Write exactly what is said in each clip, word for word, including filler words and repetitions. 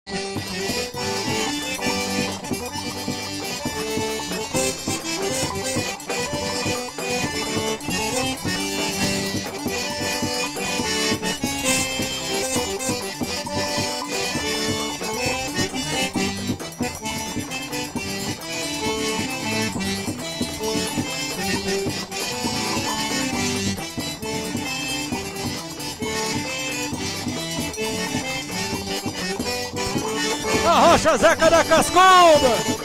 Rocha Zeca da Cascuda.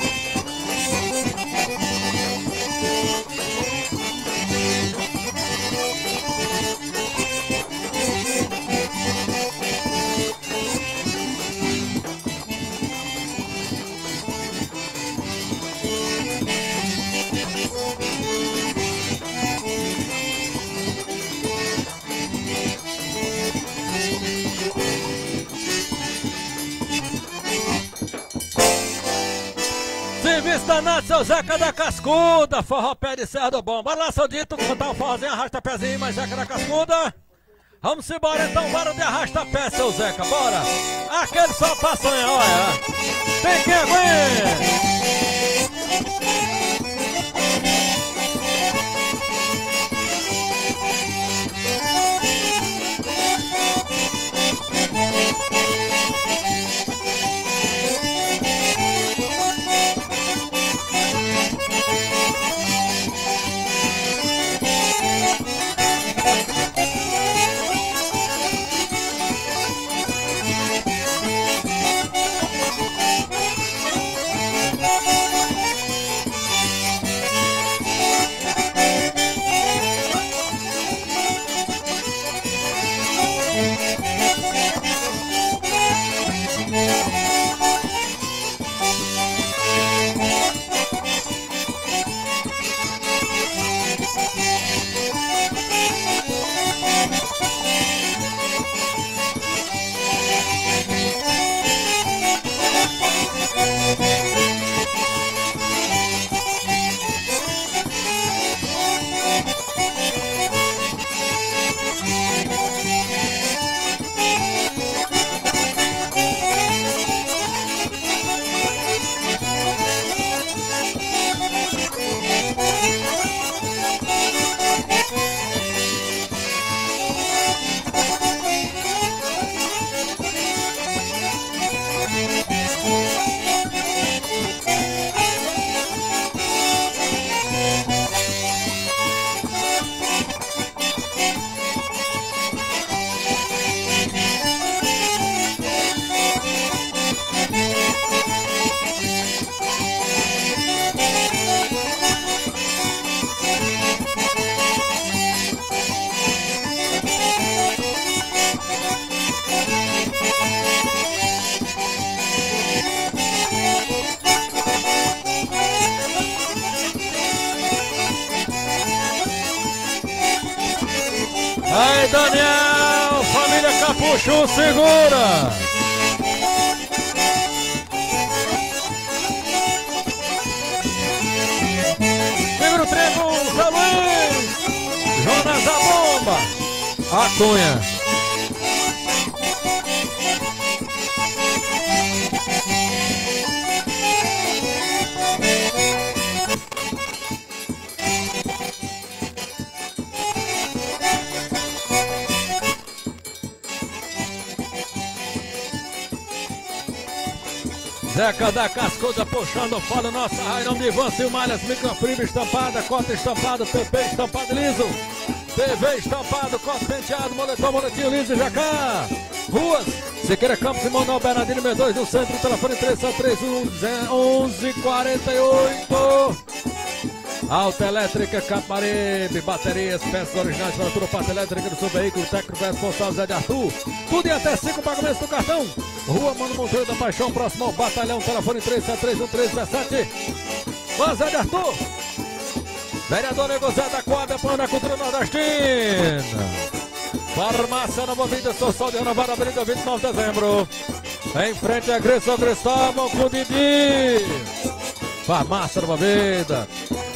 Serviço danado, seu Zeca da Cascuda, forró pé de Serra do Bom. Bora lá, seu Dito, cantar um forrozinho, arrasta pezinho, mas Zeca da Cascuda. Vamos embora então, bora de arrasta pé, seu Zeca, bora. Aquele só pra sonhar, olha. Tem quem aguenta. Aí, Daniel, família Capucho, segura! Segura o trem, Zé Luiz! Jonas a bomba! A Cunha! Zeca da Cascuda puxando fora nossa rairão de Ivan Silmalhas, microfibra estampada, cota estampada, P P estampado liso, T V estampado, cota penteado, moletom, moletinho liso e jacá. Ruas, Siqueira Campos e Manuel Bernardino, M dois no centro, telefone três sete três um onze quarenta e oito. Auto Elétrica Caparibe, baterias, peças originais para toda a parte elétrica do seu veículo, técnico responsável Zé de Arthur. Tudo em até cinco pagamentos do cartão. Rua Mano Monteiro da Paixão, próximo ao batalhão, telefone três sete três um três um sete. Vamos, Zé de Arthur. Vereador Negociado da Quadra, Plano da Cultura Nordestina. Farmácia Nova Vida, Social de Renovada, Avenida vinte e nove de dezembro. Em frente à Igreja São Cristóvão, com o Didi. Farmácia Nova Vida.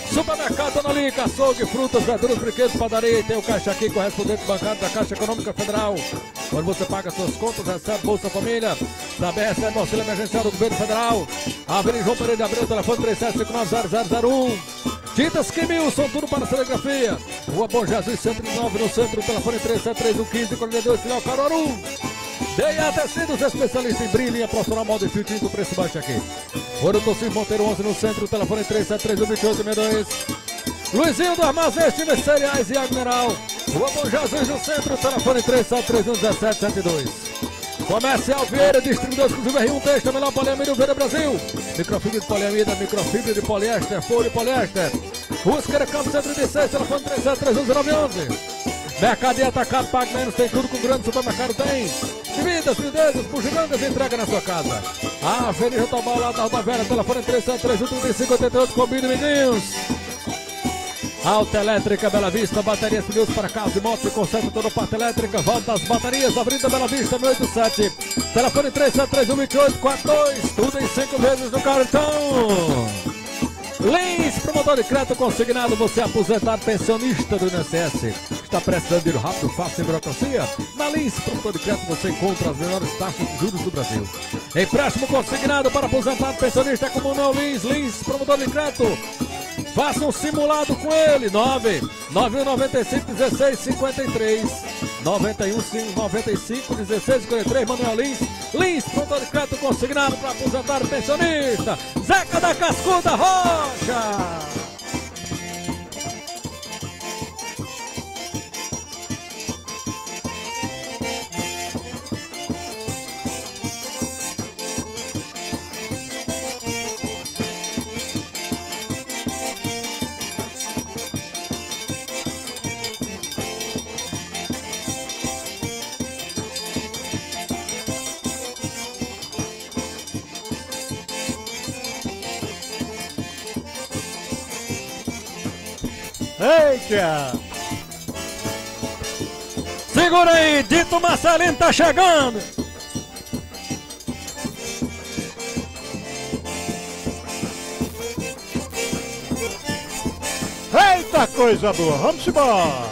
Supermercado Dona Lica, açougue, frutas, verduras, brinquedos, padaria. E tem o caixa aqui, correspondente bancário da Caixa Econômica Federal. Quando você paga suas contas, recebe Bolsa Família. Também recebe auxílio emergencial do Governo Federal. Avenida João Pereira de Abreu, telefone três sete cinco nove zero zero zero um. Tintas Quimilson, tudo para serigrafia. Rua Bom Jesus, cento e nove no centro, telefone três sete três um um cinco quatro dois, filial Caruaru. D A Tecidos, especialista em brilho, linha profissional, molde e fio tinto, preço baixo aqui. Ouro Tocino Monteiro onze no centro, telefone três sete três um dois oito seis dois. Luizinho do Armazém, Estima Cereais e Água Mineral. Rua Bom Jesus no centro, telefone três sete três um um sete sete dois. Comercial Vieira, distribuidor exclusivo R um Texto, melhor poliamida Vieira Brasil. Microfibra de poliamida, microfibra de poliéster, folha de poliéster. Rua Esquerda Campos cento e trinta e seis, telefone três sete três um nove um um. Mercadia Atacado, pague menos, tem tudo com o grande supermercado, tem. Bebidas, frideisas, bugigangas, entrega na sua casa. A Avenida Jotobal, lá da Rodoviária, telefone três sete três um três cinco oito oito, combine, meninos. Autoelétrica Bela Vista, baterias, pneus para carros e motos, conserta toda a parte elétrica, volta às baterias, Avenida Bela Vista, mil e oitenta e sete, telefone três sete três um dois oito quatro dois, tudo em cinco vezes no cartão. Lins, promotor de crédito consignado, você é aposentado, pensionista do I N S S, está precisando de dinheiro rápido, fácil, sem burocracia? Na Lins, promotor de crédito, você encontra as melhores taxas de juros do Brasil. Empréstimo consignado para aposentado, pensionista é comum, não, Lins, Lins, promotor de crédito. Faça um simulado com ele, nove nove um nove cinco um seis cinco três, nove um nove cinco um seis cinco três, Manuel Lins, Lins, promotor de crédito consignado para aposentar o pensionista, Zeca da Cascuda Rocha. Eita! Segura aí, Dito Marcelino tá chegando! Eita coisa boa, vamos embora!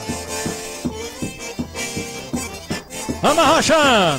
Vamos arrochando!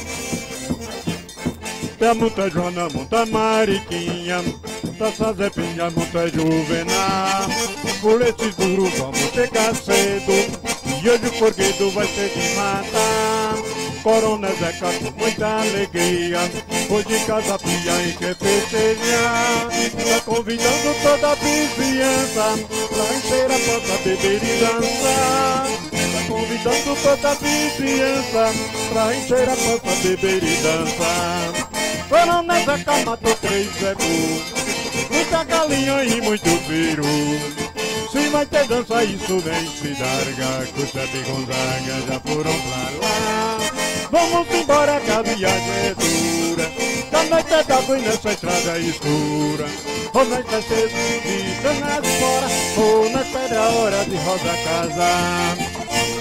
Tem muita Joana, muita Mariquinha, Taça Zé Pinha, muita Juvenal. Por esses duros vamos chegar cedo, e hoje o porquedo vai ser de matar. Coronel Zeca com muita alegria, hoje casa pia e quer festejar. Tá convidando toda a vizinhança pra encher a pança, beber e dançar. Tá convidando toda a vizinhança pra encher a pança, beber e dançar. Coronel Zeca matou três zebu, muita galinha e muito peru. Se vai ter dança, isso nem se larga, Cuxete e Gonzaga já foram pra lá. Vamos embora que a viagem é dura, da noite é d'água e nessa estrada escura. Ou nós vai ser de danas fora, ou nós perde a hora de roda casa.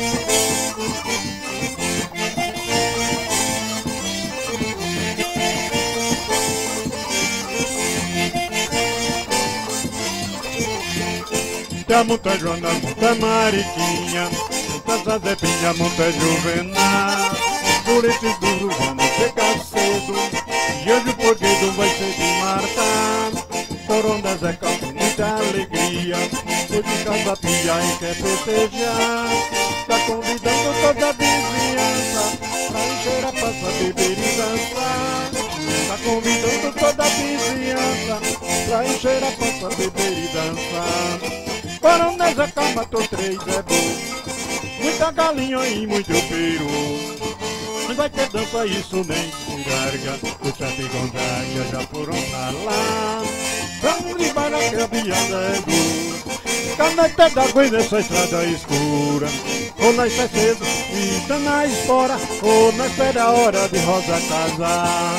Tem muita Joana, muita Mariquinha, muita Zezepinha, muita Juvenal. Por esses duros vamos chegar cedo, e hoje o porquedo vai ser de Marta. Coronel Zeca com muita alegria, hoje casa pia e quer festejar. Tá convidando toda a vizinhança pra encher a pança, beber e dançar. Tá convidando toda a vizinhança pra encher a pança, beber e dançar. Coronel Zeca matou três zebu, muita galinha e muito peru. Não vai ter dança, isso nem se larga, Cuxete e Gonzaga já foram pra lá. Vamos embora que a viada é dura, que a noite é d'água e nessa estrada escura. Ou nós sai cedo e tá na espora, ou nós perde a hora de rosa casar.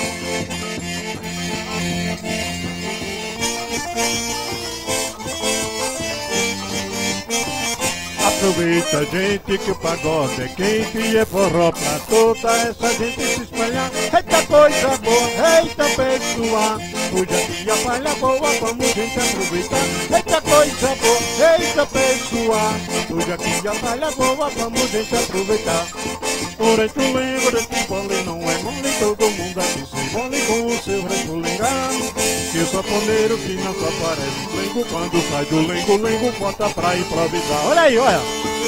Aproveita, gente, que o pagode é quente e é forró pra toda essa gente se espalhar. Eita coisa boa, eita pessoal, hoje aqui a palha boa, vamos gente aproveitar. Eita coisa boa, eita pessoal, hoje aqui a palha boa, vamos gente aproveitar. Ora tu lembra desse bole, não é mole, todo mundo aqui se bole com o seu recolengado. Que o saponeiro que não só parece lengo, quando sai do lengo, lengo bota pra improvisar. Olha aí, olha.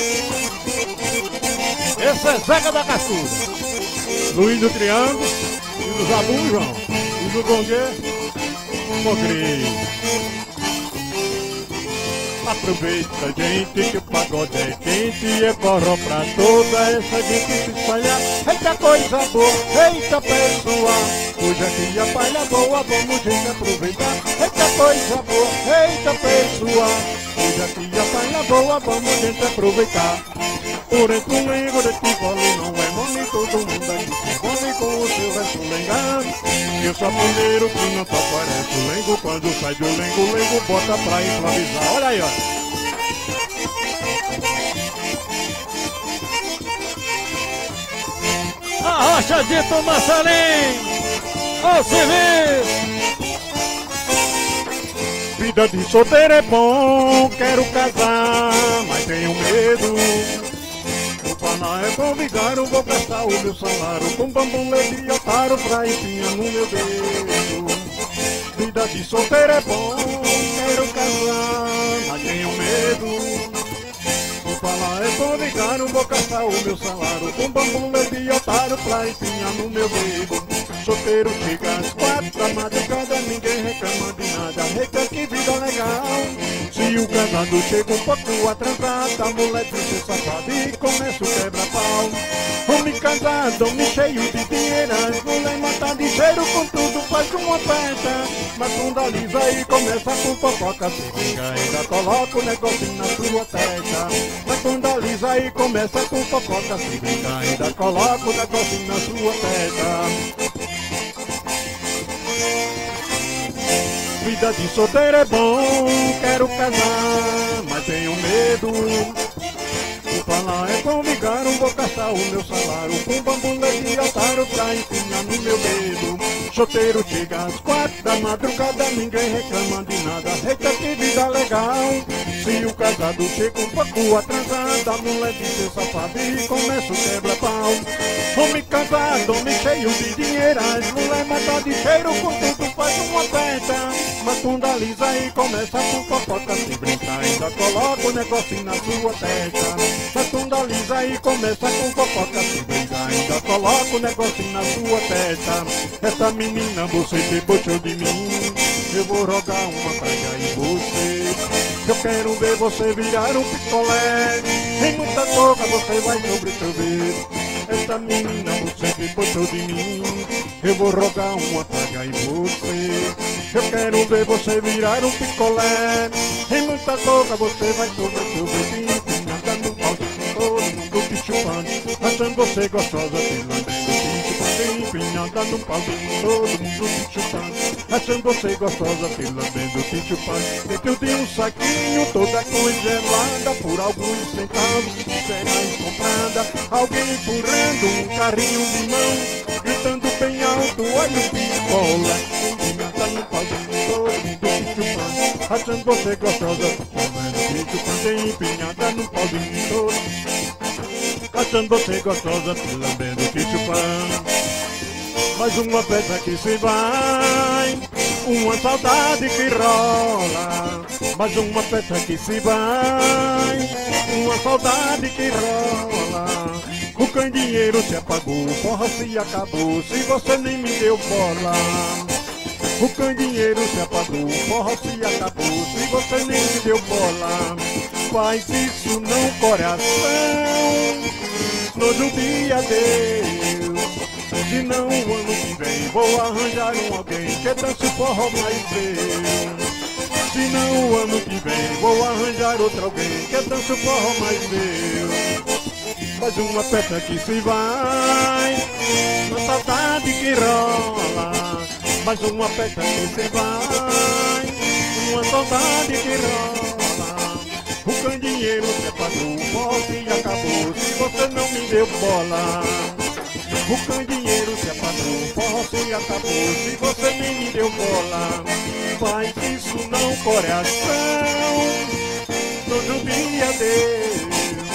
Esse é Zeca da Caçuda, Luiz do Triângulo, e do Zabu, João, e do Gongue, Mogri. Aproveita, gente, que o pagode é quente e é forró pra toda essa gente se espalhar. Eita coisa boa, eita pessoal, hoje aqui a palha boa, vamos gente aproveitar. Eita coisa boa, eita pessoal, hoje aqui a palha boa, vamos gente aproveitar. Porém, tu lembra desse bole, não é mole, todo mundo aqui se bole com o seu resto lengado. E o saponeiro que não só parece o lengo, quando sai do lengo, o lengo bota pra improvisar. Olha aí, olha. A rocha de Tumassalim, o serviço. Vida de solteiro é bom, quero casar, mas tenho medo. O paná é bom vigário, vou gastar o meu salário com bambu, leite e otário pra empinhar no meu dedo. Vida de solteiro é bom, quero casar, mas tenho medo. O paná é bom vigário, vou gastar o meu salário com bambu, leite e otário pra empinhar no meu dedo. Solteiro chega às quatro da madrugada, ninguém reclama de nada, reclama que vida legal. Se o casado chega um pouco atrasado, a mulher diz ser safado e começa o quebra-pau. Homem casado, homem cheio de dinheiro, as mulher mata ligeiro com tudo, faz uma festa. Mas quando alisa e começa com fofoca, se briga, ainda coloca o negocinho na sua testa. Mas quando alisa e começa com fofoca, se briga, ainda coloca o negocinho na sua testa. Vida de solteiro é bom, quero casar, mas tenho medo. O falar é bom vigário, vou gastar o meu salário com bambu, leite e otário pra empinhar no meu dedo. Solteiro chega às quatro da madrugada, ninguém reclama de nada, eita que vida legal. Se o casado chega um pouco atrasado, a mulher diz ser safado e começa o quebra-pau. Homem casado, homem cheio de dinheiro, as mulher mata de cheiro com tudo, faz uma festa. Mas quando alisa e começa com fofoca, se brincar, ainda coloca o negocinho na sua testa. Mas quando alisa e começa com fofoca, se brincar, ainda coloca o negocinho na sua testa. Essa menina você debochou de mim, eu vou rogar uma praga em você. Eu quero ver você virar um picolé, em muita toca você vai sobreviver. Essa menina você debochou de mim, eu vou rogar uma praga em você. Eu quero ver você virar um picolé, em muita toca você vai sobreviver. Empinada no pau, todo mundo te chupando, achando você gostosa, te lambendo, te chupando. Empinada no pau, todo mundo te chupando, achando você gostosa, te lambendo, te chupando. Dentro de um saquinho, toda congelada, por alguns centavos, será comprada. Alguém empurrando um carrinho de mão, gritando bem alto, olha o picola. Empinada no pau, todo mundo te chupando, achando você gostosa, te lambendo, te chupando. Empinada no pau, todo, achando você gostosa, te lambendo, te chupando. Mais uma festa que se vai, uma saudade que rola. Mais uma festa que se vai, uma saudade que rola. O candeeiro se apagou, porra se acabou, se você nem me deu bola. O candeeiro se apagou, porra se acabou, se você nem me deu bola. Faz isso não, coração, no outro dia Deus. Se não, o ano que vem vou arranjar um alguém que dance forró mais meu. Se não, o ano que vem vou arranjar outro alguém que dance forró mais meu. Mais uma festa que se vai, uma saudade que rola. Mais uma festa que se vai, uma saudade que rola. O candeeiro separou o poste e acabou se você não me deu bola. O candeeiro separou o poste e acabou se você nem me deu bola. Faz isso não, coração, não judia a Deus.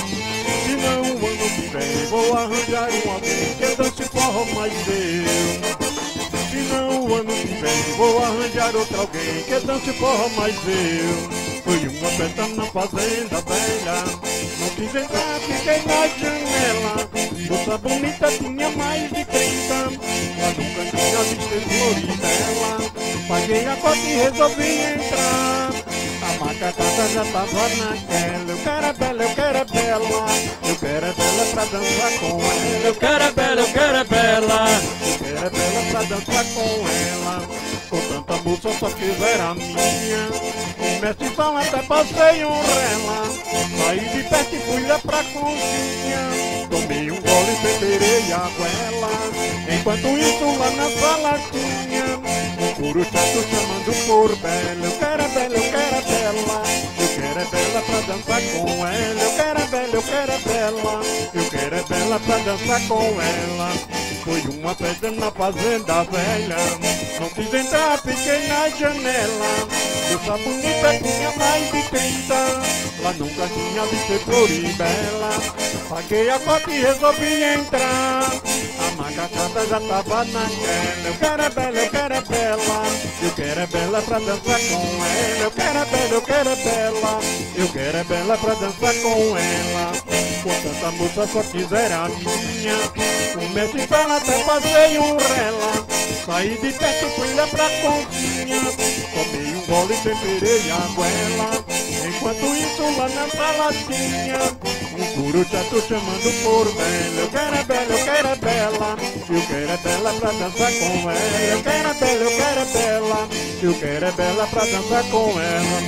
Senão o ano que vem vou arranjar um alguém que dance forró mais eu. Senão o ano que vem vou arranjar outro alguém que dance forró mais eu. Foi uma festa na fazenda velha, não quis entrar, fiquei na janela. Moça bonita tinha mais de trinta, lá no cantinho avistei Floridela. Paguei a cota e resolvi entrar. A macacada já tava naquela. Eu quero é bela, eu quero é bela, eu quero é bela pra dançar com ela. Eu quero é bela, eu quero é bela, eu quero é bela pra dançar com ela. Com tanta moça só quiser a minha. O mestre fala até passei um rela. Saí de perto e fui lá pra cozinha. Tomei um gole, temperei a goela. Enquanto isso lá na sala tinha um couro chato chamando por bela. Eu quero é bela, eu quero é bela, eu quero é bela pra dançar com ela. Eu quero é bela, eu quero é bela, eu quero é bela pra dançar com ela. Foi uma festa na fazenda velha, não quis entrar, fiquei na janela. Moça bonita tinha mais de trinta, lá nunca tinha visto Floribela. Paguei a cota e resolvi entrar. A macacada já tava naquela. Eu quero é bela, eu quero é bela, eu quero é bela pra dançar com ela. Eu quero é bela, eu quero é bela, eu quero é bela pra dançar com ela. Com tanta moça só quiser a minha. O mestre fala até passei um rela. Saí de perto e fui lá pra cozinha. Tomei um gole e temperei a goela. Enquanto isso lá na sala tinha um couro chato chamando por bela. Eu quero é bela, eu quero é bela, eu quero é bela pra dançar com ela. Eu quero é bela, eu quero é bela, eu quero é bela pra dançar com ela.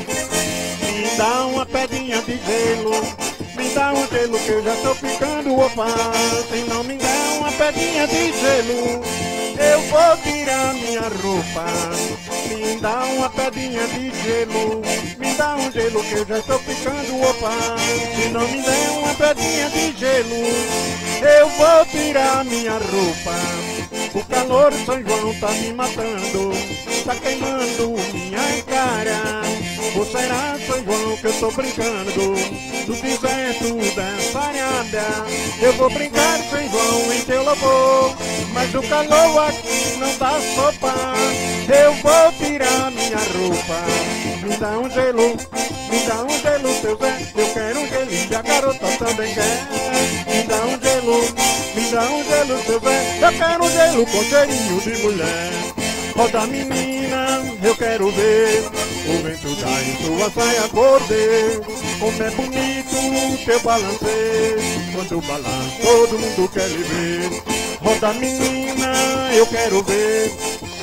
Me dá uma pedrinha de gelo, me dá um gelo que eu já tô ficando opa. Se não me dá uma pedrinha de gelo, eu vou tirar minha roupa. Me dá uma pedrinha de gelo, me dá um gelo que eu já estou ficando opa. Se não me der uma pedrinha de gelo, eu vou tirar minha roupa. O calor de São João tá me matando, tá queimando minha cara. Ou será, São João, que eu tô brincando no deserto dessa arábia? Eu vou brincar, São João, em teu louvor, mas o calor aqui não dá sopa. Eu vou tirar minha roupa. Me dá um gelo, me dá um gelo, seu Zé. Eu quero um gelinho, a garota também quer. Me dá um gelo, me dá um gelo, seu Zé. Eu quero um gelo com cheirinho de mulher. Roda menina, eu quero ver o vento dá em sua saia gorda. Como é bonito teu balanceio, quando balança todo mundo quer lhe ver. Roda menina, eu quero ver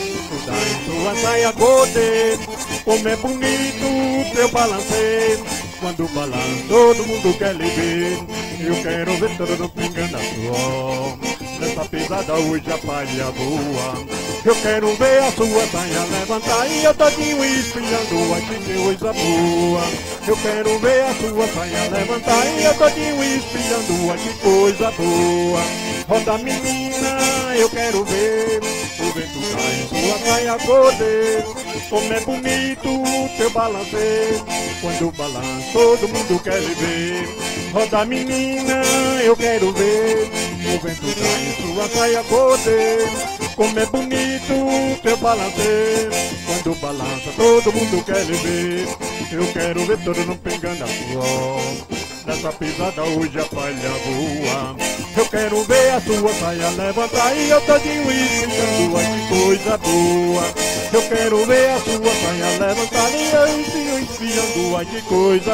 o dá em sua saia gorda. Como é bonito teu balanceio, quando balança todo mundo quer lhe ver. Eu quero ver todo mundo pingando a suor, nessa pisada hoje a palha boa. Eu quero ver a sua saia levantar e eu todinho espiando, ai que coisa boa. Eu quero ver a sua saia levantar e eu todinho espiando, ai que coisa boa. Roda menina, eu quero ver o vento cai em sua saia gorda. Como é bonito teu balanceio, quando balança todo mundo quer lhe ver. Roda menina, eu quero ver o vento cai em sua saia gorda. Como é bonito teu balanceio, quando balança todo mundo quer lhe ver. Eu quero ver todo mundo pingando a suor, nessa pisada hoje a palha voa. Eu quero ver a sua saia levantar e eu todinho espiando, ai que coisa boa. Eu quero ver a sua saia levantar e eu todinho espiando, ai que coisa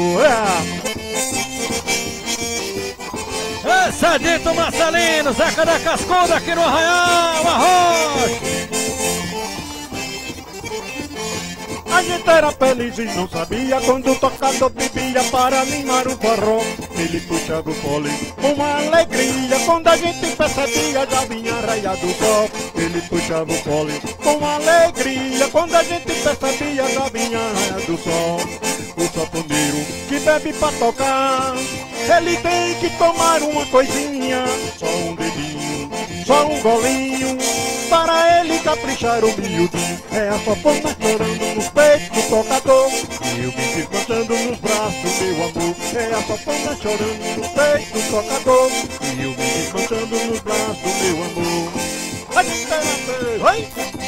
boa. Esse é Dito Marcelino, Zeca da Cascuda aqui no Arraial, Arroz. Agita era feliz e não sabia quando o tocador bebia para animar o forró. Ele puxava o fole com uma alegria, quando a gente percebia já vinha raiado o sol. Ele puxava o fole com uma alegria, quando a gente percebia já vinha raiado o sol. O sanfoneiro que bebe pra tocar, ele tem que tomar uma coisinha, só um dedinho, só um golinho, para ele caprichar o miudinho. É a sanfona chorando nos peitos do tocador, e o bicho cantando nos braços, meu amor. É a sanfona chorando nos peitos do tocador, e o bicho cantando nos braços, meu amor. Ai, ai, ai.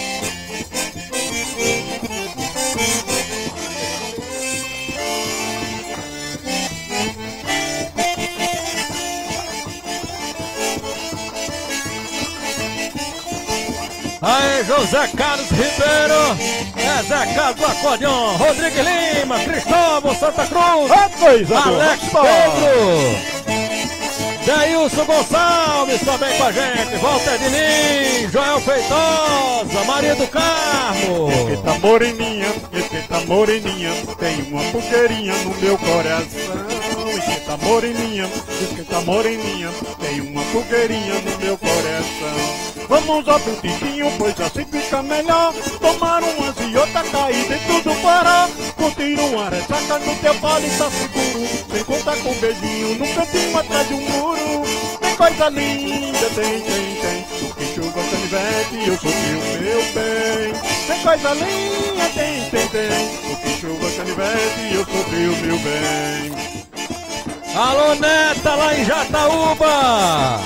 Aí, José Carlos Ribeiro, é Zé Carlos do Acordeão, Rodrigo Lima, Cristóvão Santa Cruz, Alex Pedro, Deilson Gonçalves também com a gente, Walter Diniz, Joel Feitosa, Maria do Carmo. Esquenta moreninha, esquenta moreninha, tem uma pulgueirinha no meu coração. Esquenta moreninha, esquenta moreninha, tem uma pulgueirinha no meu coração. Vamos ao botiquinho, pois assim fica melhor. Tomar umas e outra, cair dentro do Pará. Curtir uma ressaca no teu vale, tá seguro. Sem contar com um beijinho no cantinho atrás de um muro. Tem coisa linda, tem, tem, tem. Que chuva, canivete, eu sou teu, meu bem. Tem coisa linda, tem, tem, tem. Que chuva, canivete, eu sou teu, meu bem. Alô, Neta, lá em Jataúba.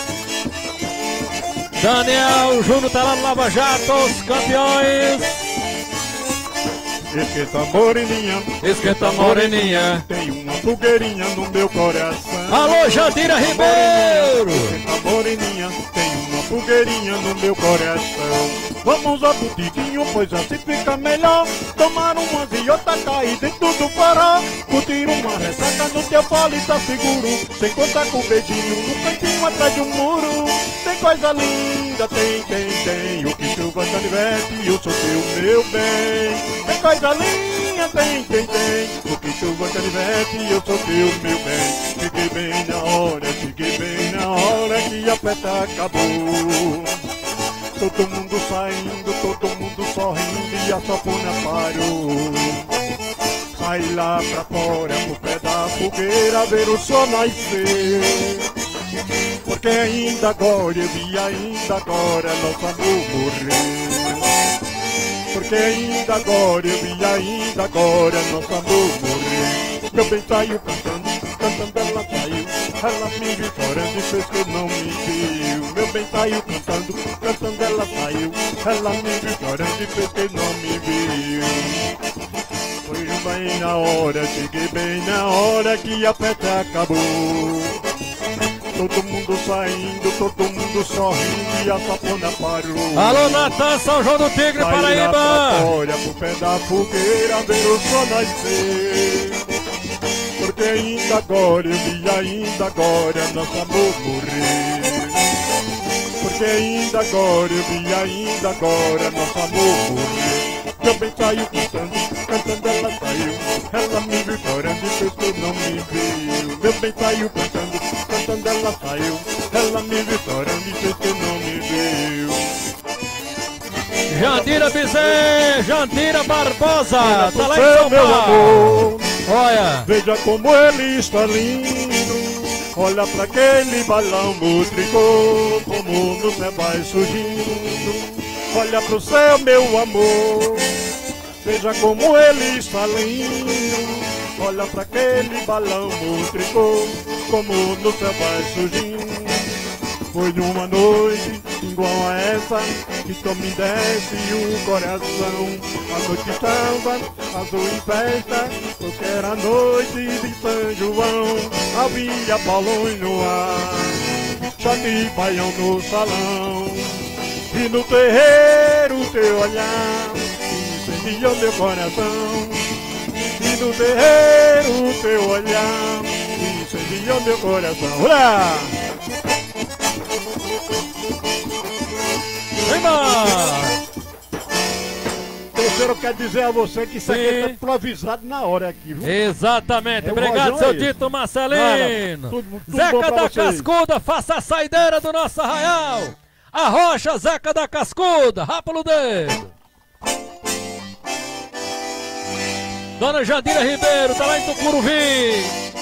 Daniel Júnior tá lá no Lava Jato, os campeões. Esquenta moreninha, Esquenta moreninha, tem uma fogueirinha no meu coração. Alô, Jandira Ribeiro. Esquenta moreninha, tem uma fogueirinha no meu coração. Vamos ao botiquinho, pois assim fica melhor. Tomar umas e outra, cair dentro do Pará. Curtir uma ressaca no teu fole, tá seguro. Sem contar com um beijinho no cantinho atrás de um muro. Tem coisa linda, tem, tem, tem. O que chuva, canivete, eu sou teu, meu bem. Tem coisa linda, tem, tem, tem. O que chuva, canivete, eu sou teu, meu bem. Cheguei bem na hora, cheguei bem na hora que a festa acabou. Todo mundo saindo, todo mundo sorrindo e a sanfona parou. Sai lá pra fora, pro pé da fogueira, ver o sol nascer. Porque ainda agora, eu vi ainda agora nosso amor morrer. Porque ainda agora, eu vi ainda agora nosso amor morrer. Meu bem saiu cantando, cantando ela saiu. Ela me viu chorando e fez que não me viu. Meu bem saiu cantando, cantando ela saiu. Ela me viu chorando e fez que não me viu. Foi bem na hora, cheguei bem na hora que a festa acabou. Todo mundo saindo, todo mundo sorrindo e a sanfona parou. Alô, Natan, São João do Tigre, Vai Paraíba. lá pra fora, pro pé da fogueira, ver o sol nascer. Porque ainda agora, eu vi ainda agora nosso amor morrer. Porque ainda agora, eu vi ainda agora nosso amor morrer. Também saiu cantando, cantando ela saiu. Ela me viu chorando e fez que não me viu. Meu bem saiu cantando, cantando ela saiu. Ela me viu chorando e fez que não me viu. Jandira Bezerra, Jandira Barbosa, tá lá em Seu São meu Paulo. amor, Olha, veja como ele está lindo. Olha pra aquele balão mutricô, como no céu vai surgindo. Olha pro céu, meu amor, veja como ele está lindo. Olha pra aquele balão mutricô, como no céu vai surgindo. Foi numa noite igual a essa que só me desce o coração. A noite estava azul em festa, porque era noite de São João. Havia balões no ar, choque e baião no salão. E no terreiro teu olhar incendiou meu coração. E no terreiro teu olhar incendiou meu coração. Olá! vem lá. Tô parceiro, eu quero dizer a você que isso Sim. aqui tá improvisado na hora aqui, viu? Exatamente, É, obrigado, Rojão seu é esse. Tito Marcelino. Nada, tudo- tudo bom Zeca pra da vocês. Cascuda, faça a saideira do nosso arraial. A rocha, Zeca da Cascuda, rapa no dedo. Dona Jandira Ribeiro, tá lá em Tucuruvi.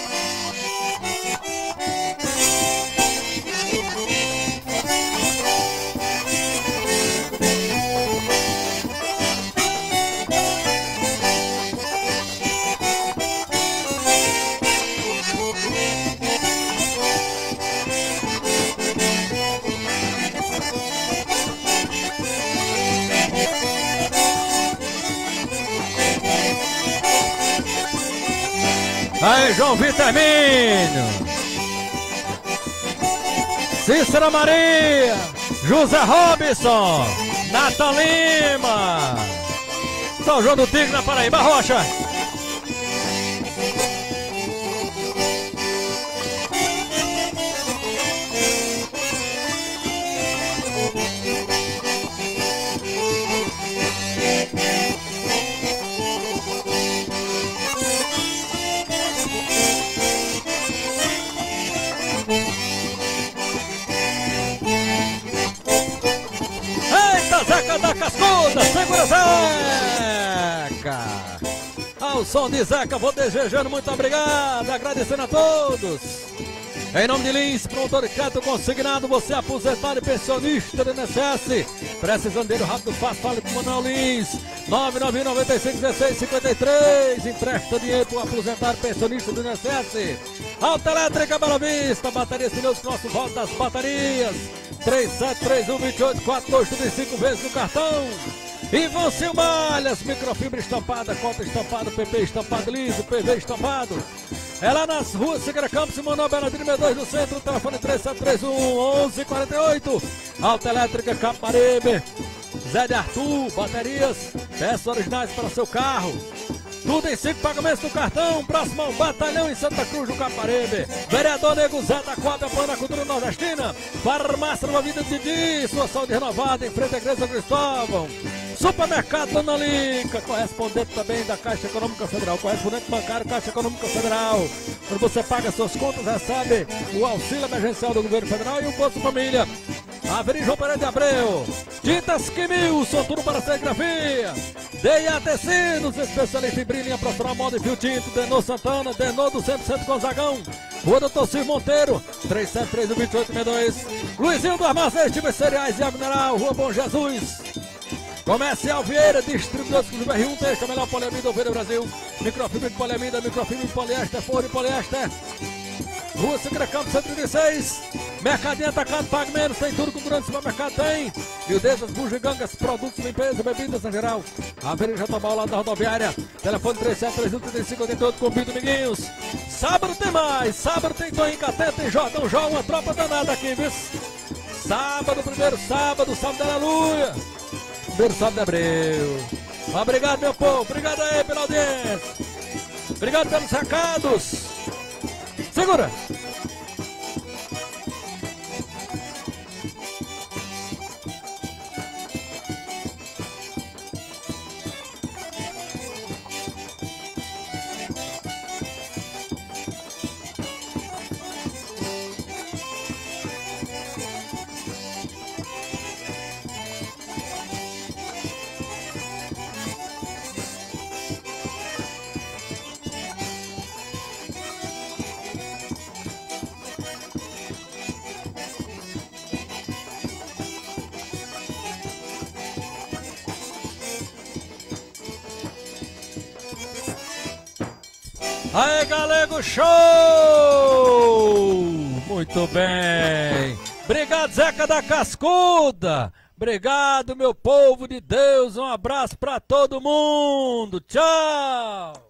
Aí, João Vitamino, Cícera Maria, José Robson, Nathan Lima, São João do Tigre na Paraíba, Rocha. Zeca da Cascuda, segura Zeca! Ao som de Zeca, vou desejando muito obrigado, agradecendo a todos. Em nome de Lins, promotor de crédito consignado, você aposentado e pensionista do I N S S, precisando dele rápido, fácil, fale com o Manuel Lins, nove nove nove cinco um seis cinco três, empresta dinheiro para o aposentado e pensionista do I N S S. Alta Elétrica Bela Vista, baterias pneus com nosso voto das baterias, três sete três um, dois oito quatro dois, tudo em cinco vezes no cartão. Ivan Silmalhas, microfibra estampada, cota estampada, P P estampado liso, P V estampado. É lá nas ruas Siqueira Campos e Manuel Beladino sessenta e dois no centro, telefone três sete três um, onze quarenta e oito. Alta Elétrica Caparibe, Zé de Arthur, baterias, peças originais para seu carro. Tudo em cinco pagamentos no cartão, próximo ao batalhão em Santa Cruz do Caparibe. Vereador Nego Zé da Coab, apoiando a cultura nordestina. Farmácia Nova Vida de Didi, sua saúde renovada em frente à Igreja São Cristóvão. Supermercado Dona Lica, correspondente também da Caixa Econômica Federal, correspondente bancário Caixa Econômica Federal. Quando você paga suas contas, recebe o auxílio emergencial do governo federal e o Bolsa Família. Avenida João Pereira de Abreu, Tintas Quimilson, tudo para serigrafia. D A Tecidos, especialista em brilhinha profissional, moda e fio tinto. Denô Santana, Denô do cem por cento Gonzagão. Rua Doutor Silvio Monteiro, três sete três um, dois oito seis dois. Luizinho do Armazém, Tipos Cereais e Água Mineral, Rua Bom Jesus. Comercial Vieira, distribuidor exclusivo R um, texto, a melhor poliamida do Verde Brasil. Microfibra de poliamida, microfibra de poliéster, forro de poliéster. Rua Siqueira Campos, cento e trinta e seis. Mercadinho Atacado, pague menos, tem tudo que o grande supermercado tem. Miudezas, bugigangas, produtos, limpeza, bebidas em geral. Avenida Jatobá, ao lado da rodoviária. Telefone três sete três um, três cinco oito oito, convido, amiguinhos. Sábado tem mais, sábado tem Toninho Cateta, tem Jordão Jó, uma tropa danada aqui, viu? Sábado, primeiro sábado, sábado da Aleluia. Primeiro sábado de abril. Obrigado, meu povo, obrigado aí pela audiência. Obrigado pelos recados. Segura! Aê, Galego, show! Muito bem. Obrigado, Zeca da Cascuda. Obrigado, meu povo de Deus. Um abraço pra todo mundo. Tchau!